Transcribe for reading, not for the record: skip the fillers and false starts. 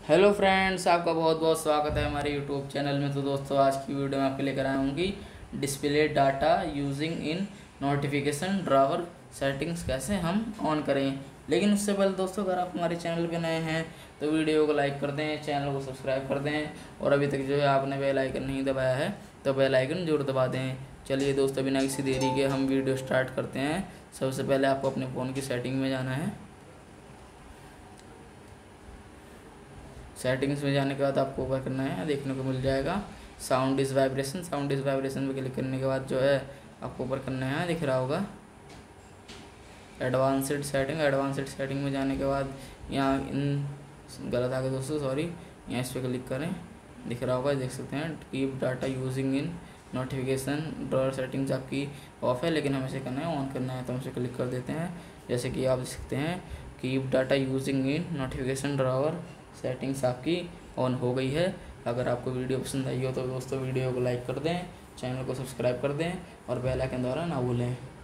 Hello friends, आपका बहुत बहुत स्वागत है हमारे यूट्यूब चैनल में। तो दोस्तों, आज की वीडियो में आपके लेकर आया हूँ कि display data using in notification drawer settings कैसे हम ऑन करें। लेकिन उससे पहले दोस्तों, अगर आप हमारे चैनल पे नए हैं तो वीडियो को लाइक कर दें, चैनल को सब्सक्राइब कर दें और अभी तक जो है आपने बेल आइकन नहीं दबाया है तो बेल आइकन जरूर दबा दें। चलिए दोस्तों, बिना किसी देरी के हम वीडियो स्टार्ट करते हैं। सबसे पहले आपको अपने फ़ोन की सेटिंग में जाना है। सेटिंग्स में जाने के बाद आपको ऊपर करना है, देखने को मिल जाएगा sound is vibration. Sound is vibration पे क्लिक करने के बाद जो है आपको ऊपर करना है, दिख रहा होगा एडवांस्ड सेटिंग। एडवांस्ड सेटिंग में जाने के बाद यहाँ गलत आ गया दोस्तों, सॉरी, यहाँ इस पर क्लिक करें, दिख रहा होगा, देख सकते हैं keep data using in notification drawer settings आपकी ऑफ है, लेकिन हमें इसे करना है ऑन करना है, तो हम इसे क्लिक कर देते हैं। जैसे कि आप देख सकते हैं keep data using in notification drawer settings आपकी ऑन हो गई है। अगर आपको वीडियो पसंद आई हो तो दोस्तों वीडियो को लाइक कर दें, चैनल को सब्सक्राइब कर दें और बेल आइकन द्वारा ना भूलें।